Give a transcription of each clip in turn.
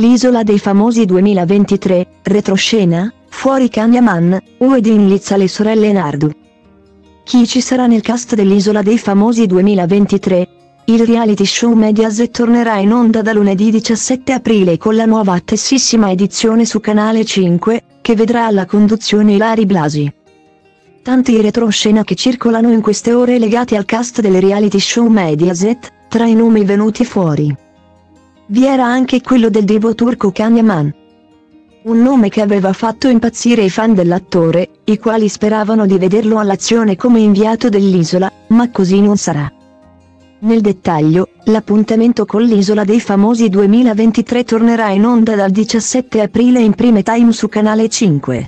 L'isola dei famosi 2023, retroscena, fuori Kanya Man, Uedin Liz alle sorelle Nardu. Chi ci sarà nel cast dell'Isola dei famosi 2023? Il reality show Mediaset tornerà in onda da lunedì 17 aprile con la nuova attesissima edizione su Canale 5, che vedrà alla conduzione Ilary Blasi. Tanti i retroscena che circolano in queste ore legati al cast del reality show Mediaset, tra i nomi venuti fuori vi era anche quello del divo turco Kanya Man. Un nome che aveva fatto impazzire i fan dell'attore, i quali speravano di vederlo all'azione come inviato dell'isola, ma così non sarà. Nel dettaglio, l'appuntamento con l'Isola dei famosi 2023 tornerà in onda dal 17 aprile in prime time su Canale 5.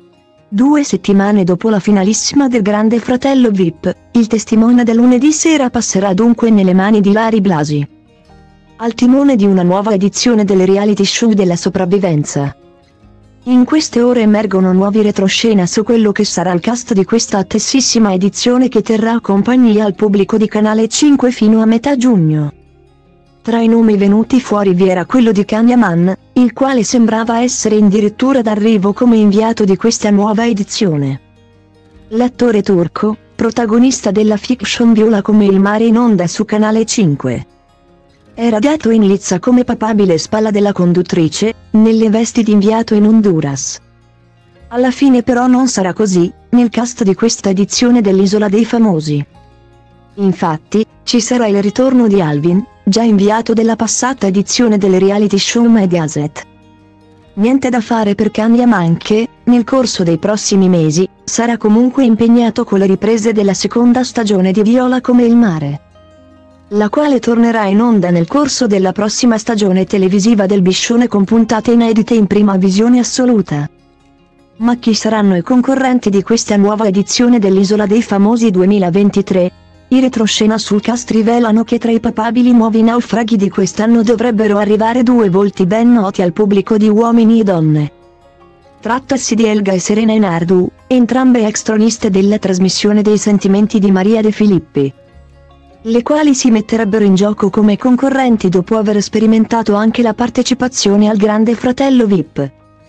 2 settimane dopo la finalissima del Grande Fratello VIP, il testimone del lunedì sera passerà dunque nelle mani di Ilary Blasi, al timone di una nuova edizione del reality show della sopravvivenza. In queste ore emergono nuovi retroscena su quello che sarà il cast di questa attesissima edizione che terrà compagnia al pubblico di Canale 5 fino a metà giugno. Tra i nomi venuti fuori vi era quello di Kanya Man, il quale sembrava essere addirittura d'arrivo come inviato di questa nuova edizione. L'attore turco, protagonista della fiction Viola come il mare in onda su Canale 5. Era dato in lizza come papabile spalla della conduttrice, nelle vesti di inviato in Honduras. Alla fine però non sarà così, nel cast di questa edizione dell'Isola dei Famosi. Infatti, ci sarà il ritorno di Alvin, già inviato della passata edizione del reality show Mediaset. Niente da fare per Kanya Man che, nel corso dei prossimi mesi, sarà comunque impegnato con le riprese della seconda stagione di Viola come il mare, la quale tornerà in onda nel corso della prossima stagione televisiva del Biscione con puntate inedite in prima visione assoluta. Ma chi saranno i concorrenti di questa nuova edizione dell'Isola dei Famosi 2023? I retroscena sul cast rivelano che tra i papabili nuovi naufraghi di quest'anno dovrebbero arrivare 2 volti ben noti al pubblico di Uomini e Donne. Trattasi di Elga e Serena Enardu, entrambe ex troniste della trasmissione dei sentimenti di Maria De Filippi, le quali si metterebbero in gioco come concorrenti dopo aver sperimentato anche la partecipazione al Grande Fratello VIP.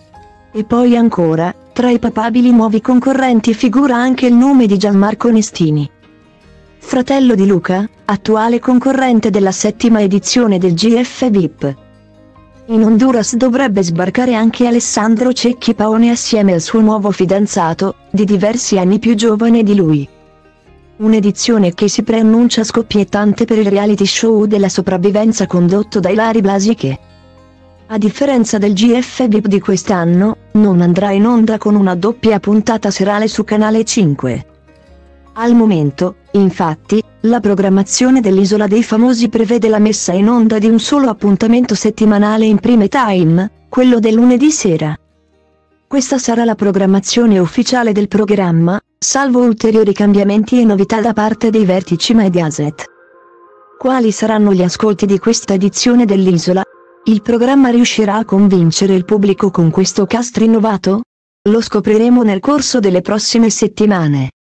E poi ancora, tra i papabili nuovi concorrenti figura anche il nome di Gianmarco Onestini, fratello di Luca, attuale concorrente della 7ª edizione del GF VIP. In Honduras dovrebbe sbarcare anche Alessandro Cecchi Paone assieme al suo nuovo fidanzato, di diversi anni più giovane di lui. Un'edizione che si preannuncia scoppiettante per il reality show della sopravvivenza condotto da Ilary Blasi che, a differenza del GF VIP di quest'anno, non andrà in onda con una doppia puntata serale su Canale 5. Al momento, infatti, la programmazione dell'Isola dei Famosi prevede la messa in onda di un solo appuntamento settimanale in prime time, quello del lunedì sera. Questa sarà la programmazione ufficiale del programma, salvo ulteriori cambiamenti e novità da parte dei vertici Mediaset. Quali saranno gli ascolti di questa edizione dell'Isola? Il programma riuscirà a convincere il pubblico con questo cast rinnovato? Lo scopriremo nel corso delle prossime settimane.